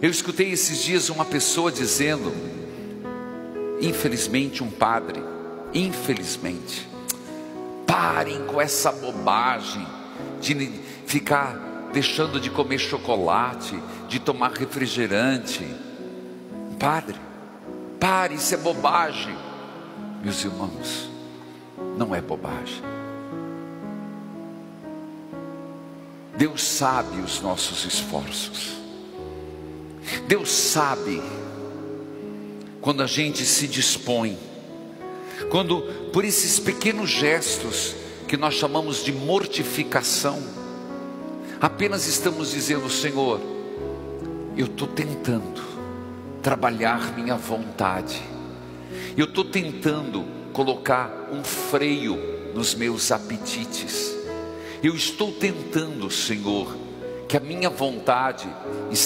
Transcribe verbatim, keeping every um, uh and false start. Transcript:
Eu escutei esses dias uma pessoa dizendo, infelizmente um padre, infelizmente, parem com essa bobagem de ficar deixando de comer chocolate, de tomar refrigerante. Padre, pare, isso é bobagem. Meus irmãos, não é bobagem. Deus sabe os nossos esforços. Deus sabe quando a gente se dispõe, quando por esses pequenos gestos que nós chamamos de mortificação, apenas estamos dizendo: Senhor, eu estou tentando trabalhar minha vontade, eu estou tentando colocar um freio nos meus apetites, eu estou tentando, Senhor, que a minha vontade